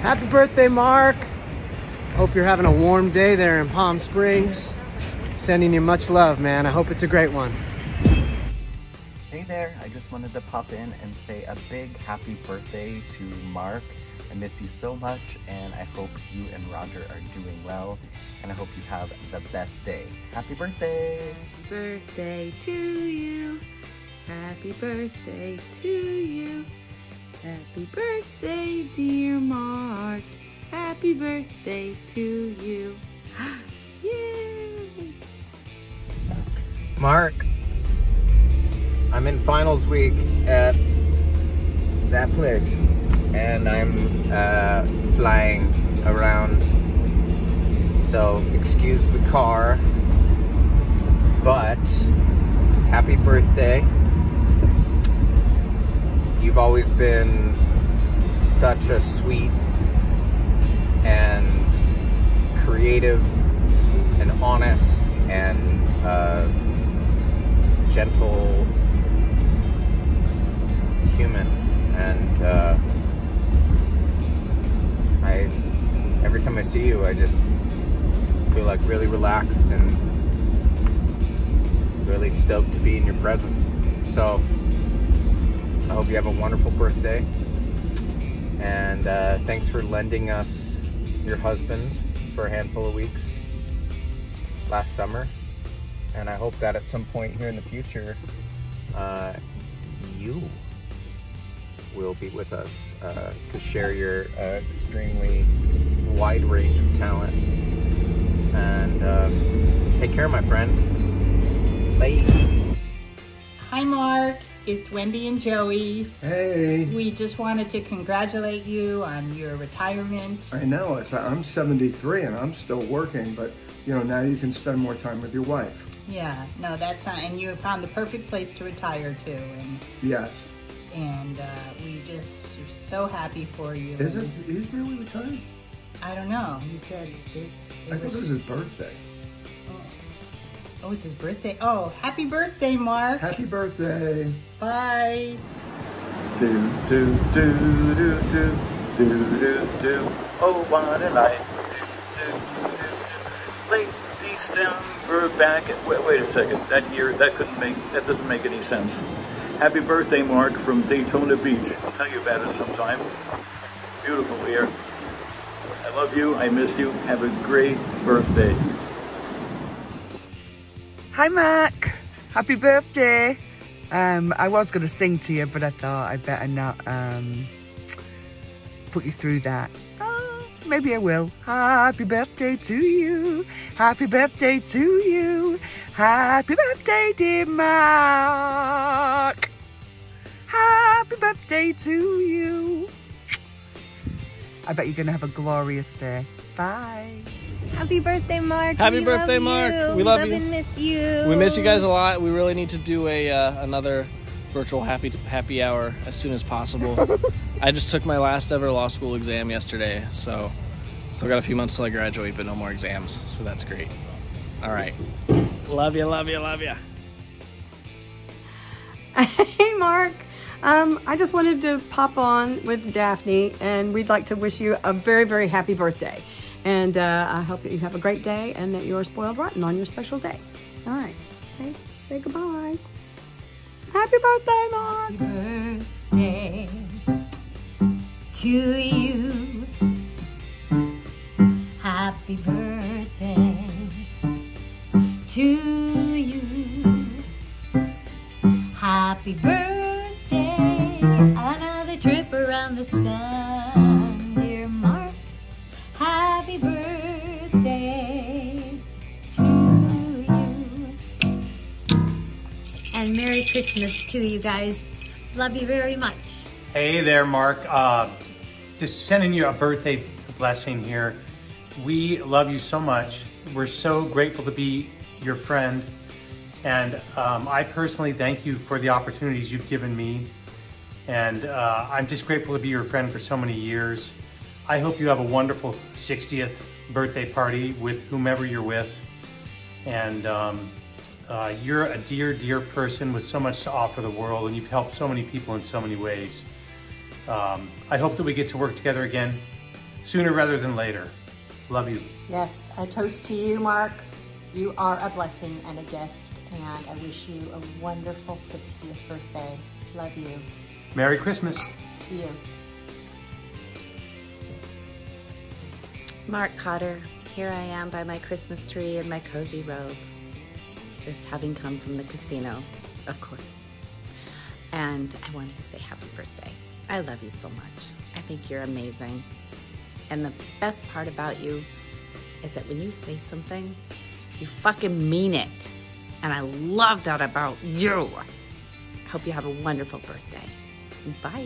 Happy birthday, Mark. Hope you're having a warm day there in Palm Springs. Sending you much love, man. I hope it's a great one. Hey there, I just wanted to pop in and say a big happy birthday to Mark. I miss you so much, and I hope you and Roger are doing well, and I hope you have the best day. Happy birthday! Happy birthday to you. Happy birthday to you. Happy birthday, dear Mark. Happy birthday to you. Yay! Mark, I'm in finals week at that place, and I'm flying around, so excuse the car, but happy birthday. You've always been such a sweet and creative and honest and gentle human, and every time I see you, I just feel like really relaxed and really stoked to be in your presence. So I hope you have a wonderful birthday, and thanks for lending us your husband for a handful of weeks last summer, and I hope that at some point here in the future you will be with us to share your extremely wide range of talent. And take care, my friend. Bye. Hi, Mark. It's Wendy and Joey. Hey. We just wanted to congratulate you on your retirement. I know. I'm 73 and I'm still working, but you know, now you can spend more time with your wife. Yeah, no, that's not, and you found the perfect place to retire to. And yes. And we just are so happy for you. Is it? He's really retired? I don't know. He said I thought it was his birthday. Oh, it's his birthday. Oh, happy birthday, Mark. Happy birthday. Bye. Do, do, do, do, do, do, do, do. Oh, what a life. Do, do, do, do. Late December back at, wait a second. That year, that doesn't make any sense. Happy birthday, Mark, from Daytona Beach. I'll tell you about it sometime. Beautiful here. I love you. I miss you. Have a great birthday. Hi, Mark. Happy birthday. I was going to sing to you, but I thought I'd better not put you through that. Oh, maybe I will. Happy birthday to you. Happy birthday to you. Happy birthday, dear Mark. Happy birthday to you. I bet you're going to have a glorious day. Bye. Happy birthday, Mark. Happy birthday, Mark. We love you. And miss you. We miss you guys a lot. We really need to do another virtual happy hour as soon as possible. I just took my last ever law school exam yesterday, so still got a few months till I graduate, but no more exams, so that's great. All right. Love you, love you, love you. Hey, Mark. I just wanted to pop on with Daphne, and we'd like to wish you a very, very happy birthday. And I hope that you have a great day and that you're spoiled rotten on your special day. All right. Okay. Say goodbye. Happy birthday, Mark. Happy birthday to you. Happy birthday to you. Happy birthday. Another trip around the sun, dear Mark. Happy birthday to you. And Merry Christmas to you guys. Love you very much. Hey there, Mark. Just sending you a birthday blessing here. We love you so much. We're so grateful to be your friend. And I personally thank you for the opportunities you've given me. And I'm just grateful to be your friend for so many years. I hope you have a wonderful 60th birthday party with whomever you're with. And you're a dear, dear person with so much to offer the world, and you've helped so many people in so many ways. I hope that we get to work together again. sooner rather than later. Love you. Yes, a toast to you, Mark. You are a blessing and a gift, and I wish you a wonderful 60th birthday. Love you. Merry Christmas. To you. Mark Cotter, here I am by my Christmas tree in my cozy robe, just having come from the casino, of course. And I wanted to say happy birthday. I love you so much. I think you're amazing. And the best part about you is that when you say something, you fucking mean it. And I love that about you. I hope you have a wonderful birthday. Bye.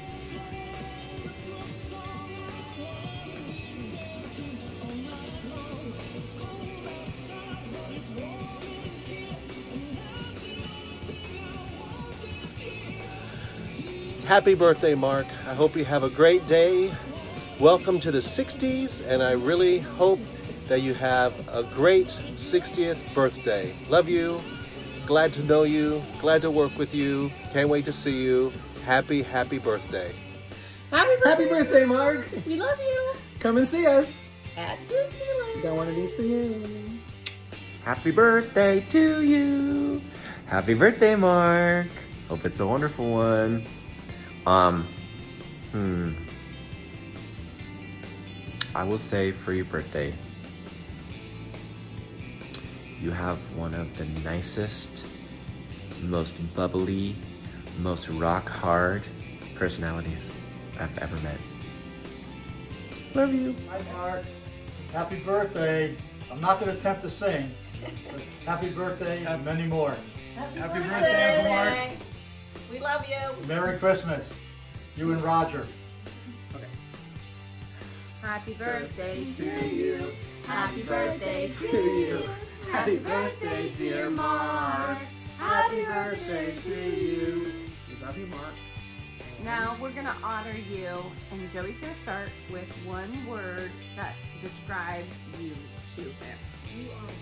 Happy birthday, Mark. I hope you have a great day. Welcome to the 60s, and I really hope that you have a great 60th birthday. Love you. Glad to know you. Glad to work with you. Can't wait to see you. Happy, happy birthday. Happy birthday. Happy birthday, Mark. We love you. Come and see us. At Disneyland. Got one of these for you. Happy birthday to you. Happy birthday, Mark. Hope it's a wonderful one. I will say for your birthday, you have one of the nicest, most bubbly, most rock hard personalities I've ever met. Love you. Hi, Mark. Happy birthday. I'm not going to attempt to sing, but happy birthday and many more. Happy birthday, Uncle Mark. We love you. Merry Christmas. You and Roger. Happy birthday to you. Happy birthday to you. Happy birthday, dear Mark. Happy birthday to you. We love you, Mark. Now we're gonna honor you, and Joey's gonna start with one word that describes you to him. You are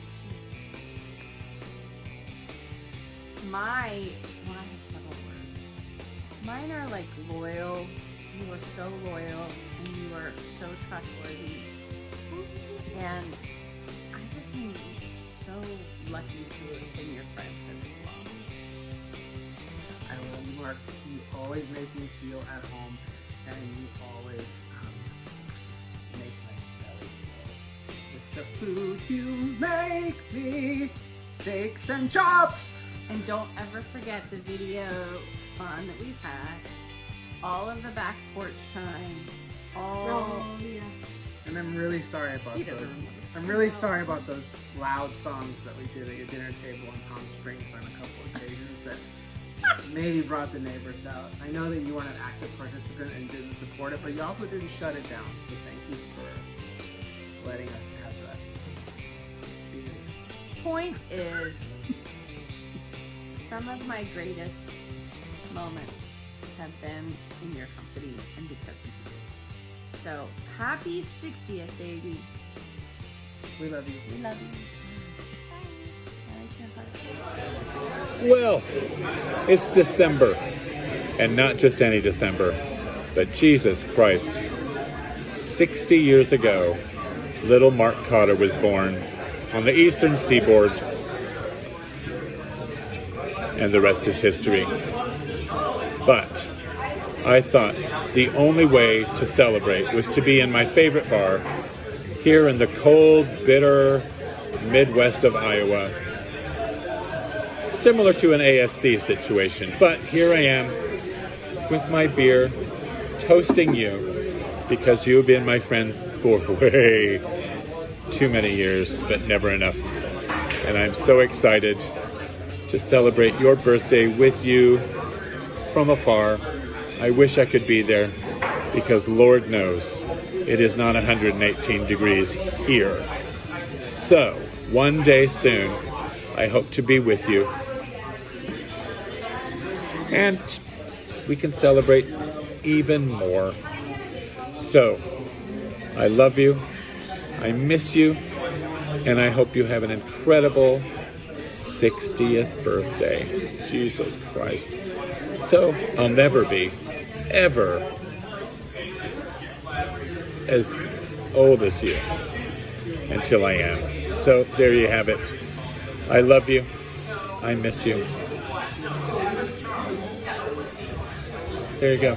I have several words. Mine are like loyal. You are so loyal, and you are so trustworthy. And I just am so lucky to have been your friend for this long. I love you, Mark. You always make me feel at home, and you always make my belly full. With the food you make me, steaks and chops. And don't ever forget the video fun that we've had. All of the back porch time. And I'm really sorry about those. I'm really sorry about those loud songs that we did at your dinner table in Palm Springs on a couple of occasions that maybe brought the neighbors out. I know that you weren't an active participant and didn't support it, but you also didn't shut it down. So thank you for letting us have that experience. Point is, some of my greatest moments have been in your company and because of you. So, happy 60th, baby. We love you. We love you. Well, it's December, and not just any December, but Jesus Christ. 60 years ago, little Mark Cotter was born on the eastern seaboard, and the rest is history. But I thought the only way to celebrate was to be in my favorite bar here in the cold, bitter Midwest of Iowa. Similar to an ASC situation, but here I am with my beer, toasting you because you've been my friend for way too many years, but never enough. And I'm so excited to celebrate your birthday with you from afar. I wish I could be there because Lord knows it is not 118 degrees here. So one day soon, I hope to be with you. And we can celebrate even more. So I love you, I miss you, and I hope you have an incredible 60th birthday. Jesus Christ. So I'll never be, ever as old as you until I am. So there you have it. I love you. I miss you. There you go.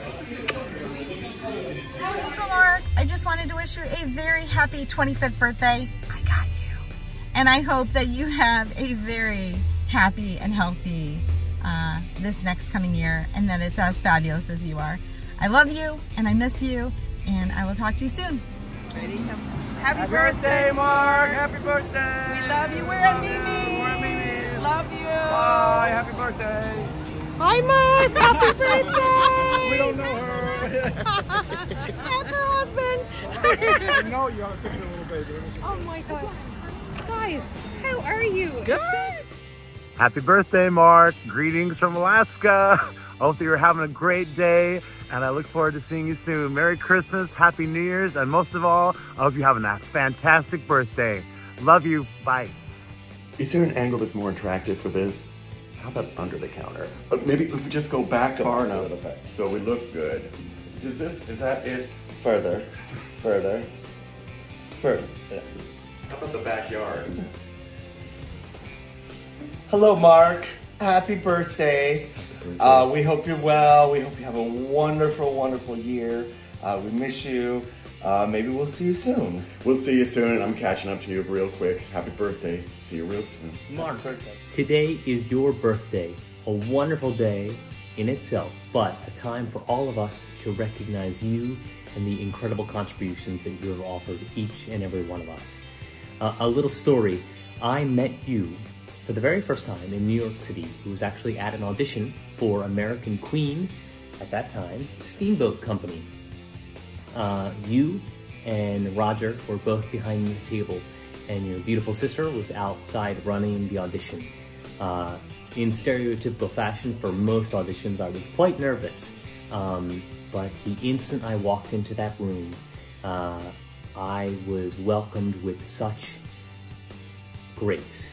Uncle Mark, I just wanted to wish you a very happy 25th birthday. I got you. And I hope that you have a very happy and healthy this next coming year, and that it's as fabulous as you are. I love you, and I miss you, and I will talk to you soon. Ready? So, happy birthday, Mark! Happy birthday! We love you. We're at Mimi's. We're at Mimi's. Love you. Bye. Happy birthday. Hi, Mark. Happy birthday. We don't know her. That's her husband. I know you have a picture of a little baby. Oh my God. Guys, how are you? Good. Happy birthday, Mark. Greetings from Alaska. I hope that you're having a great day, and I look forward to seeing you soon. Merry Christmas, Happy New Year's, and most of all, I hope you're having a fantastic birthday. Love you. Bye. Is there an angle that's more attractive for this? How about under the counter? Maybe if we just go back far enough so we look good. Is that it? Further. Yeah. How about the backyard? Hello, Mark. Happy birthday. We hope you're well. We hope you have a wonderful, wonderful year. We miss you. Maybe we'll see you soon. We'll see you soon. I'm catching up to you real quick. Happy birthday. See you real soon. Mark, today is your birthday. A wonderful day in itself, but a time for all of us to recognize you and the incredible contributions that you have offered each and every one of us. A little story. I met you for the very first time in New York City. It was actually at an audition for American Queen, at that time, Steamboat Company. You and Roger were both behind the table, and your beautiful sister was outside running the audition. In stereotypical fashion, for most auditions, I was quite nervous. But the instant I walked into that room, I was welcomed with such grace.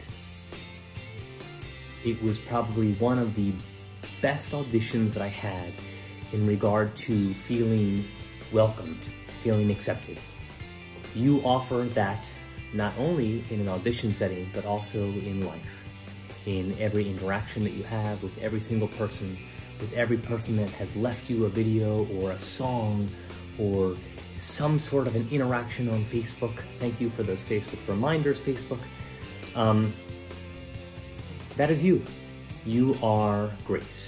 It was probably one of the best auditions that I had in regard to feeling welcomed, feeling accepted. You offer that not only in an audition setting, but also in life. In every interaction that you have with every single person, with every person that has left you a video or a song or some sort of an interaction on Facebook. Thank you for those Facebook reminders, Facebook. That is you. You are Grace.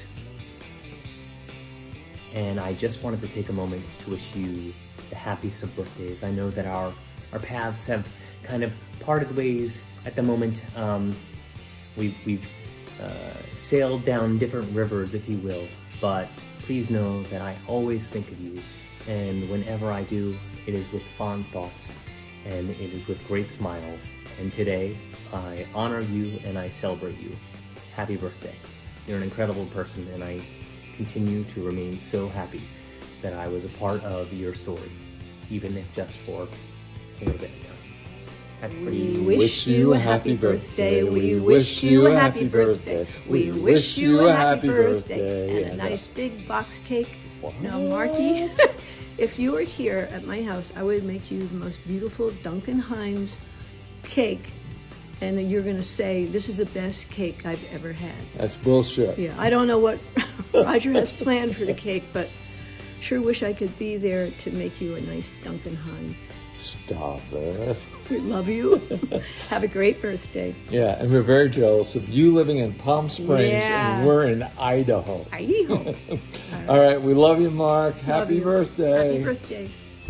And I just wanted to take a moment to wish you the happiest of birthdays. I know that our paths have kind of parted ways at the moment. We've sailed down different rivers, if you will, but please know that I always think of you, and whenever I do, it is with fond thoughts, and it is with great smiles. And today, I honor you and I celebrate you. Happy birthday. You're an incredible person, and I continue to remain so happy that I was a part of your story, even if just for a little bit of time. We wish you a happy birthday. We wish you a happy birthday. We wish you a happy birthday. And a nice big box cake. Now, Marky, if you were here at my house, I would make you the most beautiful Duncan Hines cake. And then you're going to say, this is the best cake I've ever had. That's bullshit. Yeah, I don't know what Roger has planned for the cake, but sure wish I could be there to make you a nice Duncan Hines. Stop it. We love you. Have a great birthday. Yeah, and we're very jealous of you living in Palm Springs and we're in Idaho. Idaho. All right, we love you, Mark. Happy birthday. Happy birthday.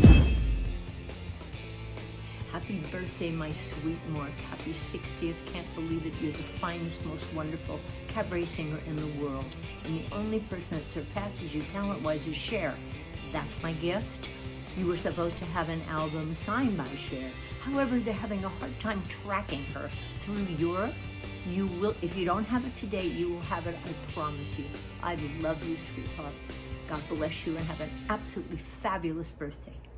Happy birthday, my sweet Mark. Happy 60th. Can't believe it. You're the finest, most wonderful cabaret singer in the world. And the only person that surpasses you talent-wise is Cher. That's my gift. You were supposed to have an album signed by Cher. However, they're having a hard time tracking her through Europe. You will, if you don't have it today, you will have it, I promise you. I love you, sweetheart. God bless you and have an absolutely fabulous birthday.